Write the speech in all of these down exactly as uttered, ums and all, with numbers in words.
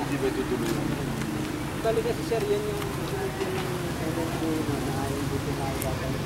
Hindi ba itutuloy mo? Bali kasi sir, yan yung sunod yun ng seven two na ayaw dito na gagawin.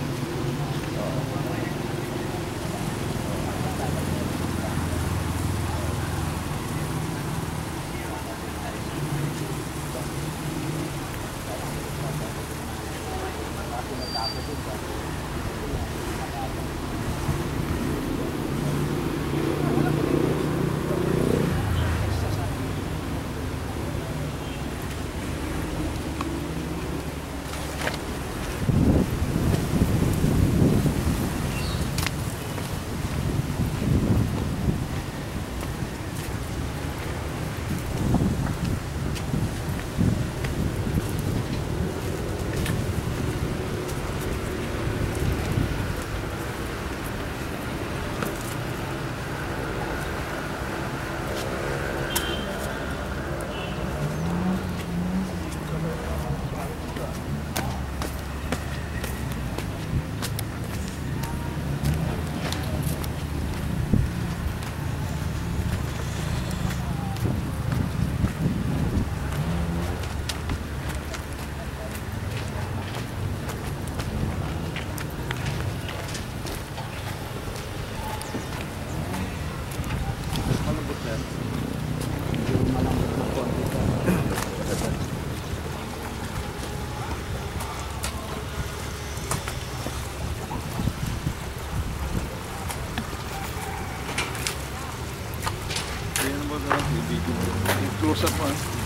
Close up mo.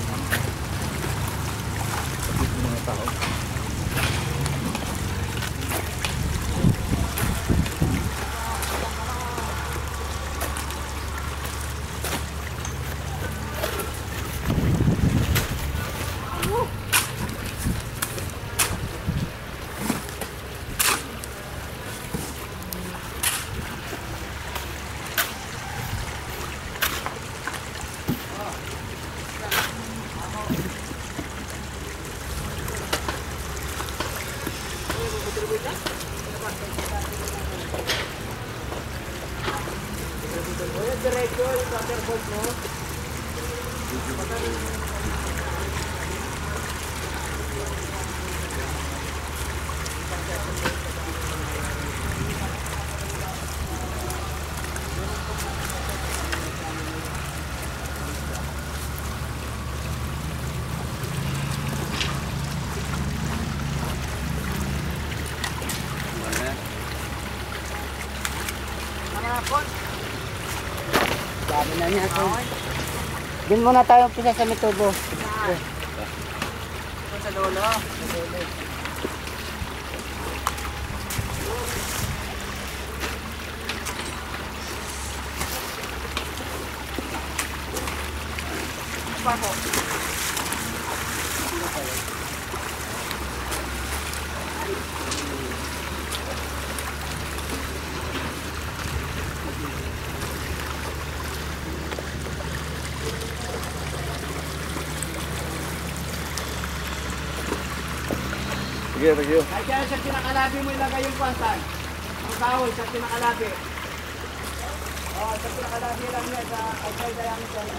Kapit ng mga tao. Diretso yung waterfall mo. Dami na niya. Doon muna tayo pisa sa metodo. Sa lolo. Sa lolo. Apa po? Sige, sige. Kahit kaya sa pinakalabi mo ilagay yung pantan. Ang tawol sa pinakalabi. O, oh, sa pinakalabi lang yan sa outside diameter na.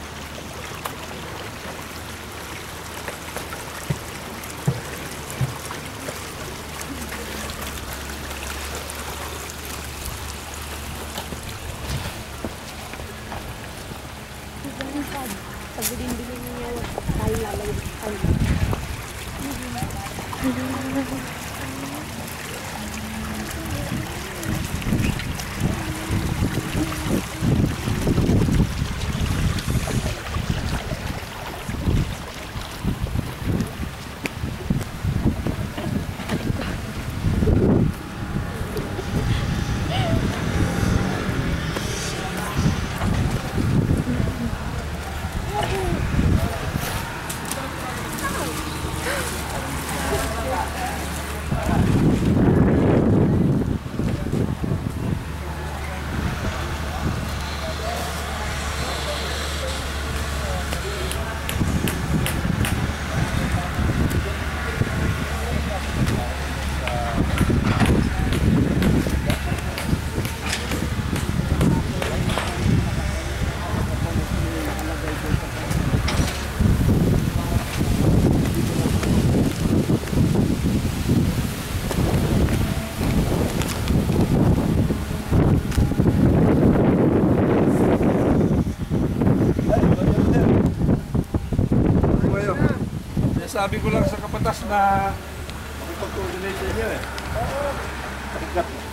Pag bilin-bilin niya, tayo lalagay tayo. sabi ko lang sa kapatas na makipag-coordinate sa inyo eh. Oo.